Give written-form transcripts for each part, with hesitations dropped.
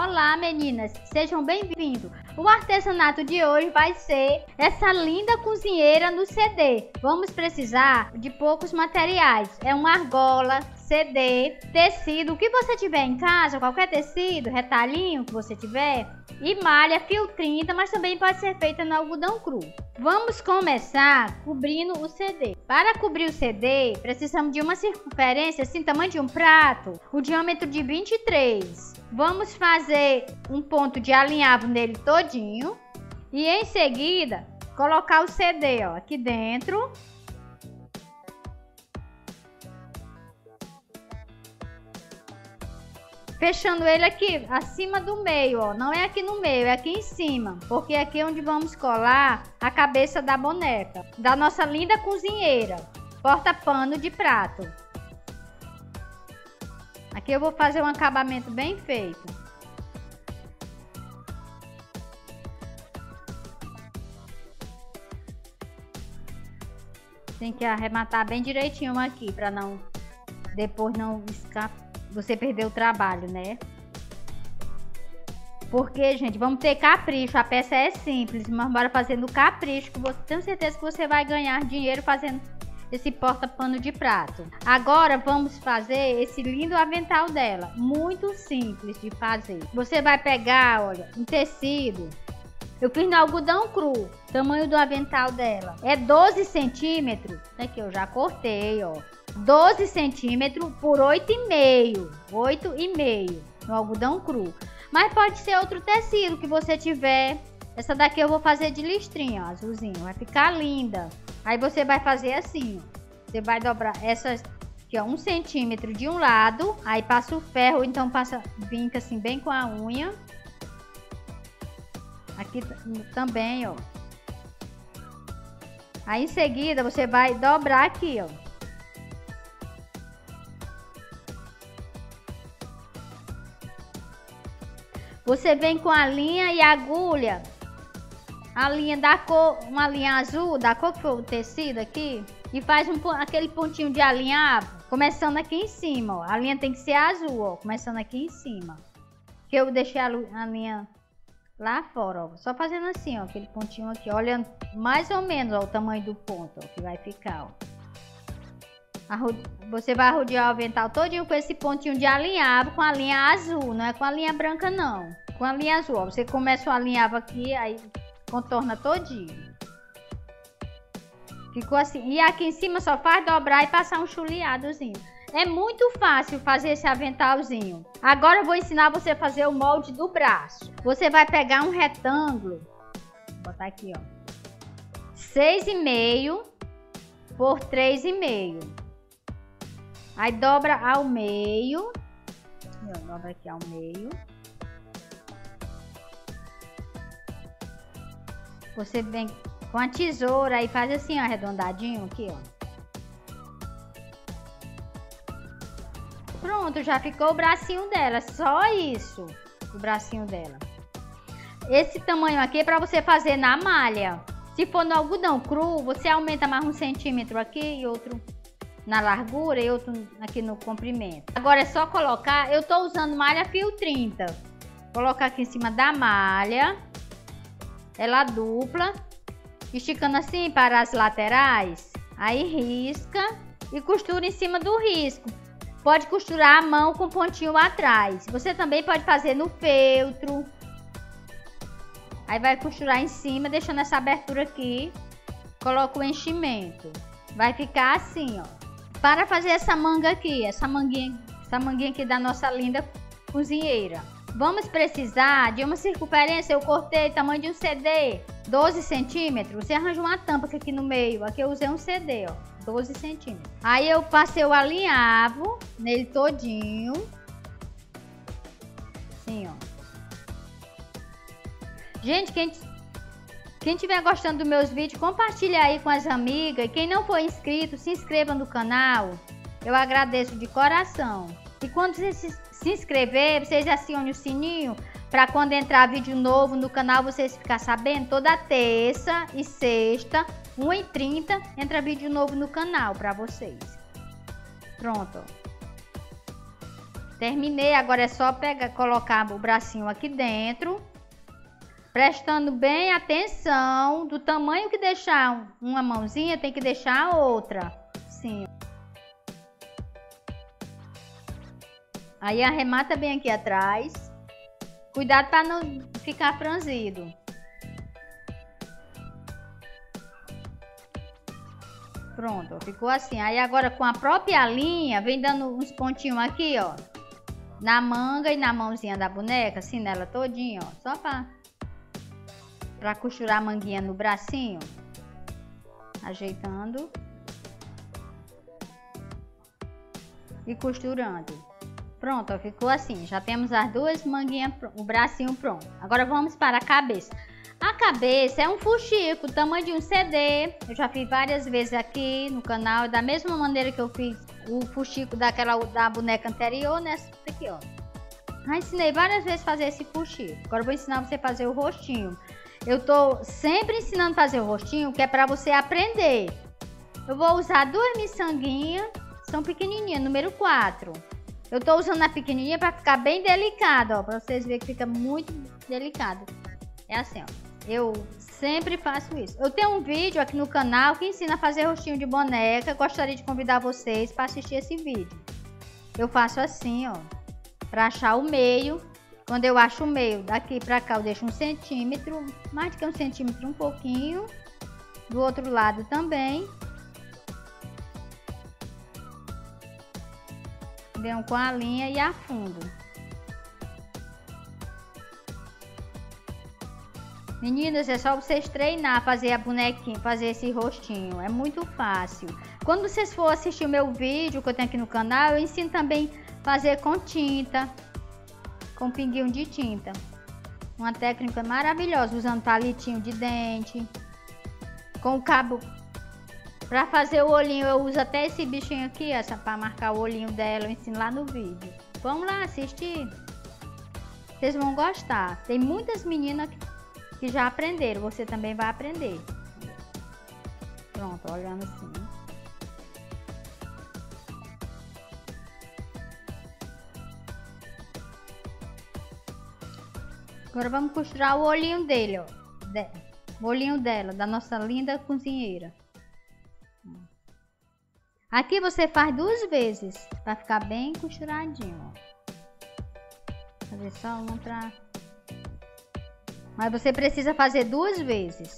Olá meninas, sejam bem-vindos. O artesanato de hoje vai ser essa linda cozinheira no CD. Vamos precisar de poucos materiais, é uma argola, CD, tecido, o que você tiver em casa, qualquer tecido, retalhinho que você tiver, e malha fio 30, mas também pode ser feita no algodão cru. Vamos começar cobrindo o CD. Para cobrir o CD, precisamos de uma circunferência assim, tamanho de um prato, o diâmetro de 23. Vamos fazer um ponto de alinhavo nele todinho e em seguida colocar o CD, ó, aqui dentro. Fechando ele aqui acima do meio, ó, não é aqui no meio, é aqui em cima, porque aqui é onde vamos colar a cabeça da boneca, da nossa linda cozinheira, porta-pano de prato. Aqui eu vou fazer um acabamento bem feito. Tem que arrematar bem direitinho aqui, para não depois não escapar. Você perdeu o trabalho, né? Porque, gente, vamos ter capricho. A peça é simples, mas bora fazendo capricho, que você tenho certeza que você vai ganhar dinheiro fazendo esse porta-pano de prato. Agora vamos fazer esse lindo avental dela. Muito simples de fazer. Você vai pegar, olha, um tecido. Eu fiz no algodão cru. Tamanho do avental dela é 12 centímetros. Aqui eu já cortei, ó. 12 centímetros por 8,5. 8,5 no algodão cru. Mas pode ser outro tecido que você tiver. Essa daqui eu vou fazer de listrinha, ó, azulzinho. Vai ficar linda. Aí você vai fazer assim, ó. Você vai dobrar essas aqui, ó, 1 centímetro de um lado. Aí passa o ferro, então vinca assim bem com a unha. Aqui também, ó. Aí em seguida você vai dobrar aqui, ó. Você vem com a linha e a agulha, a linha da cor, uma linha azul, da cor que for o tecido aqui, e faz aquele pontinho de alinhavo, começando aqui em cima, ó. A linha tem que ser azul, ó, começando aqui em cima. Que eu deixei a linha lá fora, ó, só fazendo assim, ó, aquele pontinho aqui, ó, olhando mais ou menos, ó, o tamanho do ponto, ó, que vai ficar, ó. Você vai rodear o avental todinho com esse pontinho de alinhavo com a linha azul, não é com a linha branca não, com a linha azul, ó. Você começa o alinhavo aqui, aí contorna todinho. Ficou assim, e aqui em cima só faz dobrar e passar um chuleadozinho. É muito fácil fazer esse aventalzinho. Agora eu vou ensinar você a fazer o molde do braço. Você vai pegar um retângulo, vou botar aqui, ó, 6,5 por 3,5. Aí dobra ao meio, dobra aqui ao meio. Você vem com a tesoura e faz assim, ó, arredondadinho aqui, ó. Pronto, já ficou o bracinho dela, só isso, o bracinho dela. Esse tamanho aqui é para você fazer na malha. Se for no algodão cru, você aumenta mais 1 centímetro aqui e outro na largura e outro aqui no comprimento. Agora é só colocar, eu tô usando malha fio 30. Colocar aqui em cima da malha, ela dupla, esticando assim para as laterais. Aí risca e costura em cima do risco. Pode costurar a mão com pontinho atrás. Você também pode fazer no feltro. Aí vai costurar em cima, deixando essa abertura aqui. Coloca o enchimento. Vai ficar assim, ó. Para fazer essa manga aqui, essa manguinha aqui da nossa linda cozinheira, vamos precisar de uma circunferência. Eu cortei tamanho de um CD, 12 centímetros. Você arranja uma tampa aqui no meio. Aqui eu usei um CD, ó, 12 centímetros. Aí eu passei o alinhavo nele todinho. Assim, ó. Gente, quem estiver gostando dos meus vídeos, compartilha aí com as amigas. E quem não for inscrito, se inscreva no canal. Eu agradeço de coração. E quando você se inscrever, vocês acionem o sininho para quando entrar vídeo novo no canal, vocês ficarem sabendo. Toda terça e sexta, 1h30, entra vídeo novo no canal para vocês. Pronto. Terminei, agora é só pegar, colocar o bracinho aqui dentro, prestando bem atenção. Do tamanho que deixar uma mãozinha, tem que deixar a outra. Sim. Aí arremata bem aqui atrás. Cuidado para não ficar franzido. Pronto, ficou assim. Aí agora com a própria linha, vem dando uns pontinhos aqui, ó. Na manga e na mãozinha da boneca, assim, nela todinha, ó. Só pra costurar a manguinha no bracinho. Ajeitando. E costurando. Pronto, ó, ficou assim. Já temos as duas manguinhas, o bracinho pronto. Agora vamos para a cabeça. A cabeça é um fuxico, tamanho de um CD. Eu já fiz várias vezes aqui no canal. Da mesma maneira que eu fiz o fuxico da boneca anterior, nessa aqui, ó. Já ensinei várias vezes a fazer esse fuxico. Agora eu vou ensinar você a fazer o rostinho. Eu tô sempre ensinando a fazer o rostinho, que é para você aprender. Eu vou usar duas miçanguinhas, são pequenininhas, número 4. Eu tô usando a pequenininha para ficar bem delicado, ó, para vocês verem que fica muito delicado. É assim, ó. Eu sempre faço isso. Eu tenho um vídeo aqui no canal que ensina a fazer rostinho de boneca. Gostaria de convidar vocês para assistir esse vídeo. Eu faço assim, ó, para achar o meio. Quando eu acho o meio, daqui para cá eu deixo 1 centímetro, mais do que 1 centímetro, um pouquinho. Do outro lado também. Venho com a linha e afundo. Meninas, é só vocês treinar, fazer a bonequinha, fazer esse rostinho. É muito fácil. Quando vocês for assistir o meu vídeo que eu tenho aqui no canal, eu ensino também a fazer com tinta, com pinguinho de tinta. Uma técnica maravilhosa, usando palitinho de dente. Com o cabo, para fazer o olhinho, eu uso até esse bichinho aqui, essa para marcar o olhinho dela, eu ensino lá no vídeo. Vamos lá assistir. Vocês vão gostar. Tem muitas meninas que já aprenderam, você também vai aprender. Pronto, olhando assim. Agora vamos costurar o olhinho dele, ó. O olhinho dela, da nossa linda cozinheira. Aqui você faz 2 vezes, para ficar bem costuradinho, ó. Fazer só uma pra... Mas você precisa fazer 2 vezes.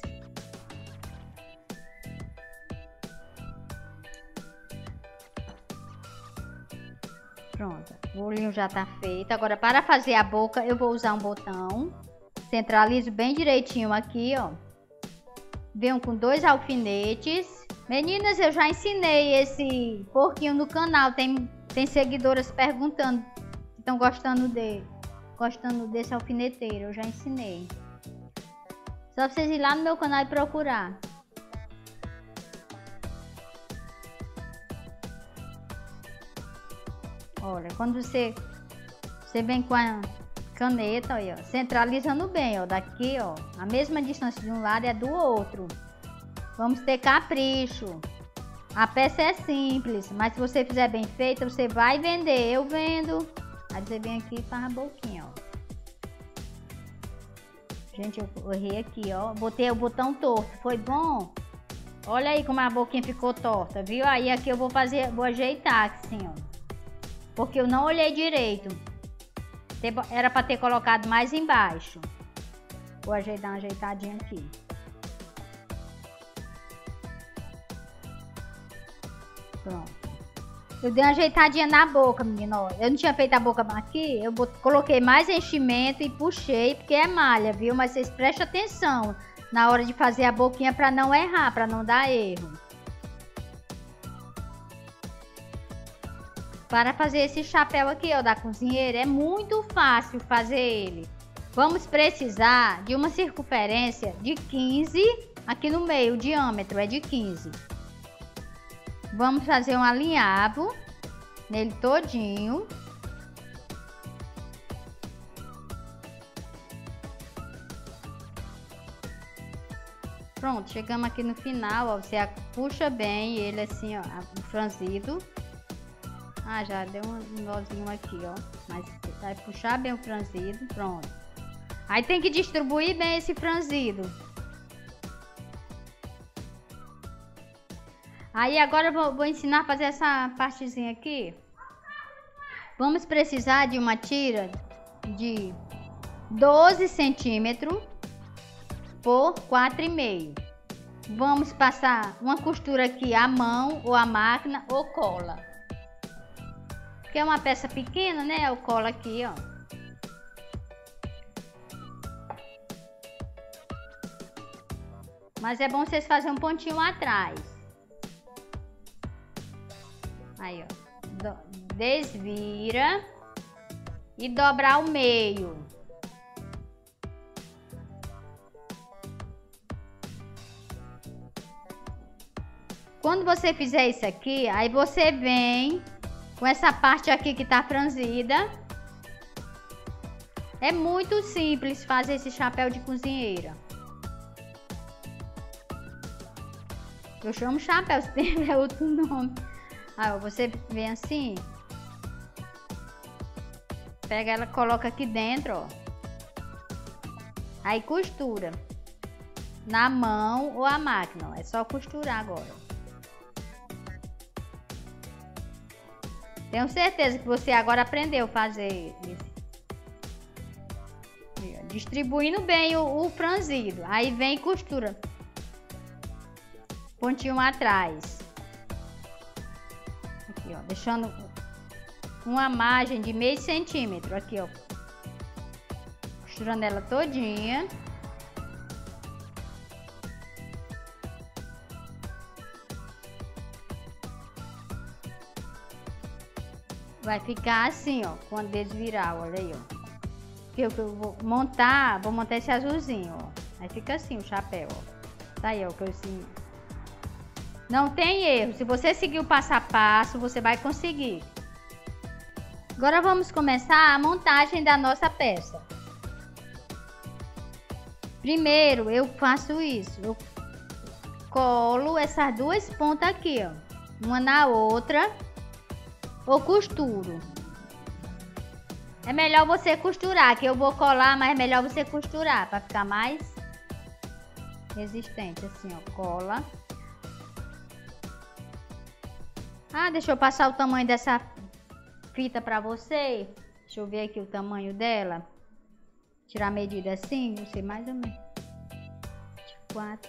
Pronto, o olhinho já tá feito. Agora para fazer a boca eu vou usar um botão. Centralizo bem direitinho aqui, ó. Venho com 2 alfinetes. Meninas, eu já ensinei esse porquinho no canal. Tem seguidoras perguntando se estão gostando desse alfineteiro. Eu já ensinei. Só vocês ir lá no meu canal e procurar. Olha, quando você vem com a caneta, ó, centralizando bem, ó, daqui, ó, a mesma distância de um lado é do outro. Vamos ter capricho. A peça é simples, mas se você fizer bem feita, você vai vender. Eu vendo. Aí você vem aqui e faz a boquinha, ó. Gente, eu errei aqui, ó. Botei o botão torto. Foi bom? Olha aí como a boquinha ficou torta, viu? Aí aqui eu vou ajeitar assim, ó. Porque eu não olhei direito. Era para ter colocado mais embaixo. Vou ajeitar uma ajeitadinha aqui. Pronto. Eu dei uma ajeitadinha na boca, menina, ó. Eu não tinha feito a boca aqui, eu coloquei mais enchimento e puxei, porque é malha, viu? Mas vocês prestem atenção na hora de fazer a boquinha para não errar, para não dar erro. Para fazer esse chapéu aqui, ó, da cozinheira, é muito fácil fazer ele. Vamos precisar de uma circunferência de 15, aqui no meio, o diâmetro é de 15. Vamos fazer um alinhavo nele todinho. Pronto, chegamos aqui no final, ó, você puxa bem ele assim, ó, franzido. Ah, já deu um nozinho aqui, ó. Mas vai puxar bem o franzido, pronto. Aí tem que distribuir bem esse franzido. Aí agora eu vou ensinar a fazer essa partezinha aqui. Vamos precisar de uma tira de 12 centímetros por 4,5. Vamos passar uma costura aqui à mão, ou à máquina, ou cola. Porque é uma peça pequena, né? Eu colo aqui, ó. Mas é bom vocês fazerem um pontinho atrás. Aí, ó. Desvira e dobrar o meio. Quando você fizer isso aqui, aí você vem com essa parte aqui que tá franzida. É muito simples fazer esse chapéu de cozinheira. Eu chamo chapéu, se tem outro nome. Aí você vem assim. Pega ela, coloca aqui dentro, ó. Aí costura. Na mão ou a máquina, ó. É só costurar agora. Tenho certeza que você agora aprendeu a fazer isso. Distribuindo bem o franzido. Aí vem e costura. Pontinho atrás. Aqui, ó. Deixando uma margem de meio centímetro. Aqui, ó. Costurando ela todinha. Vai ficar assim, ó, quando desvirar, olha aí, ó. Eu vou montar esse azulzinho, ó. Aí fica assim o chapéu, ó. Tá aí, ó, que eu assim. Não tem erro. Se você seguir o passo a passo, você vai conseguir. Agora vamos começar a montagem da nossa peça. Primeiro, eu faço isso. Eu colo essas duas pontas aqui, ó. Uma na outra. Ou costuro. É melhor você costurar, que eu vou colar, mas é melhor você costurar para ficar mais resistente. Assim, ó, cola. Ah, deixa eu passar o tamanho dessa fita para você. Deixa eu ver aqui o tamanho dela. Tirar a medida assim, não sei, mais ou menos. 4.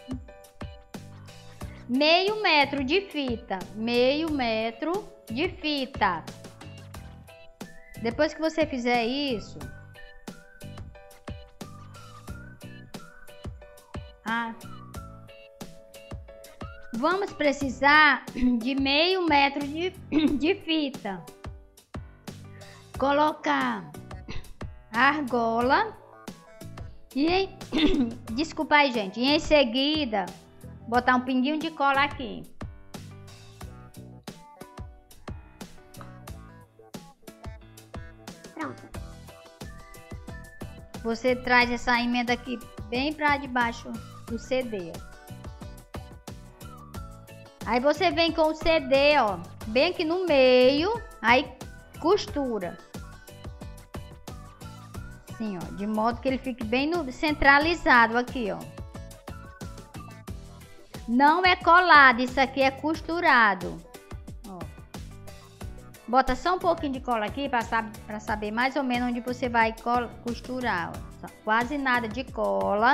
Meio metro de fita. Meio metro de fita. Depois que você fizer isso, vamos precisar de meio metro de fita. Colocar a argola e desculpa aí, gente. E em seguida botar um pinguinho de cola aqui. Pronto. Você traz essa emenda aqui bem pra debaixo do CD. Aí você vem com o CD, ó, bem aqui no meio, aí costura. Assim, ó, de modo que ele fique bem centralizado aqui, ó. Não é colado, isso aqui é costurado. Ó. Bota só um pouquinho de cola aqui para saber mais ou menos onde você vai costurar. Ó. Quase nada de cola.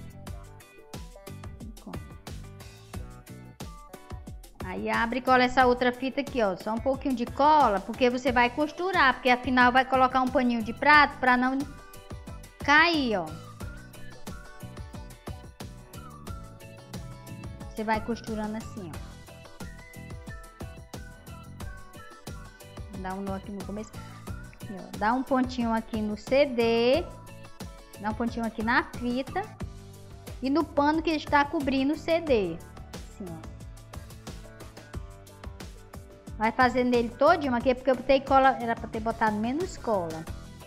Aí abre e cola essa outra fita aqui, ó. Só um pouquinho de cola, porque você vai costurar, porque afinal vai colocar um paninho de prato para não cair, ó. Você vai costurando assim, ó. Dá um nó aqui no começo. Aqui, ó. Dá um pontinho aqui no CD. Dá um pontinho aqui na fita. E no pano que está cobrindo o CD. Assim, ó. Vai fazer nele todinho aqui, porque eu botei cola. Era para ter botado menos cola.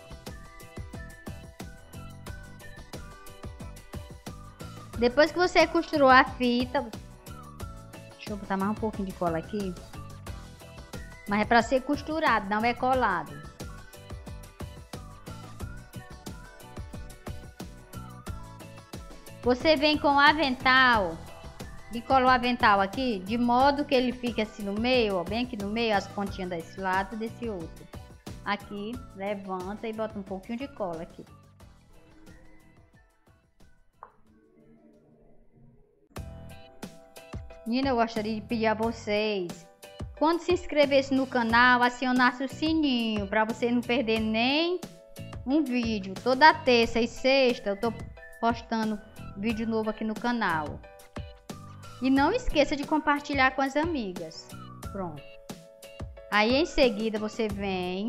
Depois que você costurou a fita, deixa eu botar mais um pouquinho de cola aqui. Mas é para ser costurado, não é colado. Você vem com o avental e cola o avental aqui, de modo que ele fique assim no meio, ó, bem aqui no meio, as pontinhas desse lado e desse outro. Aqui, levanta e bota um pouquinho de cola aqui. Menina, eu gostaria de pedir a vocês, quando se inscrevesse no canal, acionasse o sininho, para você não perder nem um vídeo. Toda terça e sexta eu tô postando vídeo novo aqui no canal. E não esqueça de compartilhar com as amigas. Pronto. Aí em seguida você vem,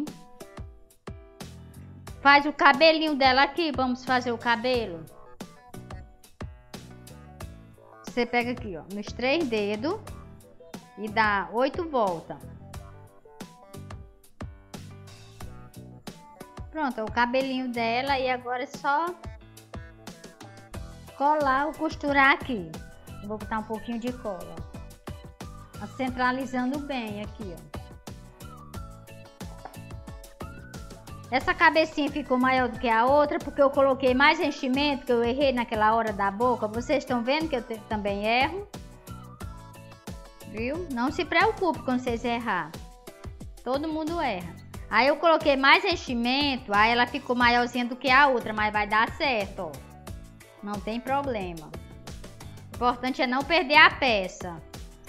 faz o cabelinho dela aqui. Vamos fazer o cabelo. Você pega aqui, ó, nos 3 dedos e dá 8 voltas. Pronto, é o cabelinho dela. E agora é só colar ou costurar aqui. Eu vou botar um pouquinho de cola, centralizando bem aqui, ó. Essa cabecinha ficou maior do que a outra porque eu coloquei mais enchimento, que eu errei naquela hora da boca. Vocês estão vendo que eu também erro, viu? Não se preocupe quando vocês errar, todo mundo erra. Aí eu coloquei mais enchimento, aí ela ficou maiorzinha do que a outra, mas vai dar certo, ó. Não tem problema. O importante é não perder a peça.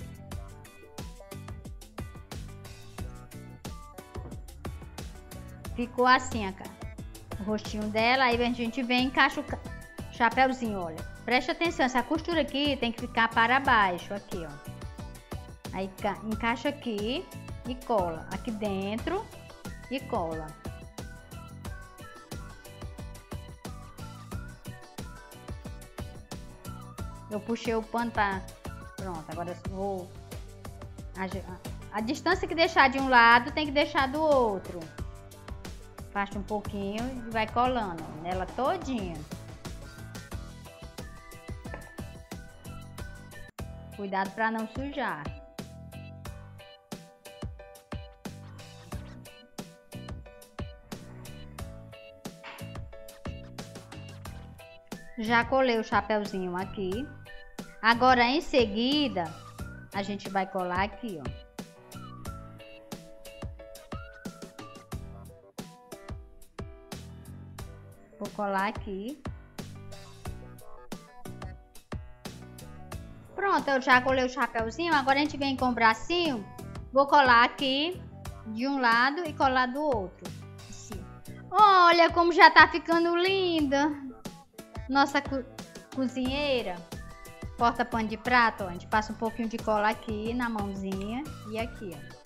Ficou assim, o rostinho dela. Aí a gente vem e encaixa o chapéuzinho, olha. Preste atenção, essa costura aqui tem que ficar para baixo, aqui, ó. Aí encaixa aqui e cola. Aqui dentro e cola. Eu puxei o pano para... Pronto, agora eu vou... A distância que deixar de um lado tem que deixar do outro. Afasta um pouquinho e vai colando nela todinha. Cuidado para não sujar. Já colei o chapéuzinho aqui. Agora em seguida a gente vai colar aqui, ó. Vou colar aqui. Pronto, eu já colei o chapéuzinho. Agora a gente vem com o bracinho. Vou colar aqui de um lado e colar do outro. Assim. Olha como já tá ficando linda. Nossa cozinheira. Porta pano de prato, ó. A gente passa um pouquinho de cola aqui na mãozinha e aqui, ó.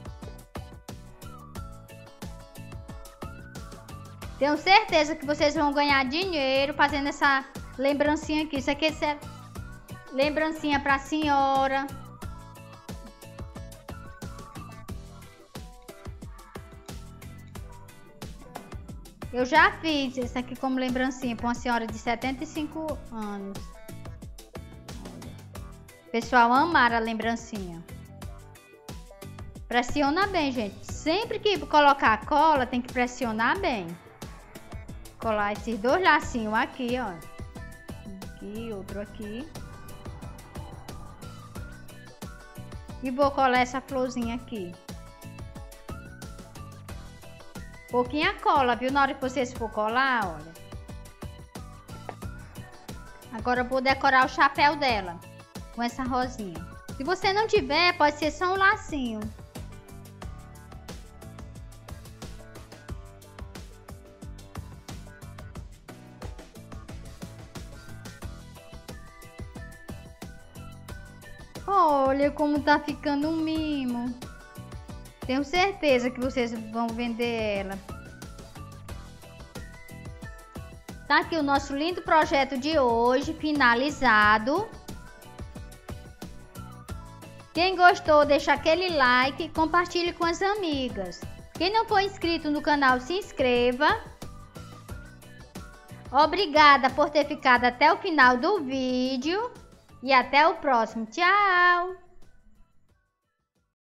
Tenho certeza que vocês vão ganhar dinheiro fazendo essa lembrancinha aqui. Isso aqui é lembrancinha para a senhora. Eu já fiz isso aqui como lembrancinha para uma senhora de 75 anos. O pessoal amaram a lembrancinha. Pressiona bem, gente. Sempre que colocar a cola, tem que pressionar bem. Colar esses 2 lacinhos aqui, ó. Aqui, outro aqui. E vou colar essa florzinha aqui. Pouquinha cola, viu? Na hora que vocês for colar, olha. Agora eu vou decorar o chapéu dela com essa rosinha. Se você não tiver, pode ser só um lacinho. Olha como tá ficando um mimo. Tenho certeza que vocês vão vender ela. Tá aqui o nosso lindo projeto de hoje, finalizado. Quem gostou, deixa aquele like e compartilhe com as amigas. Quem não for inscrito no canal, se inscreva. Obrigada por ter ficado até o final do vídeo. E até o próximo. Tchau!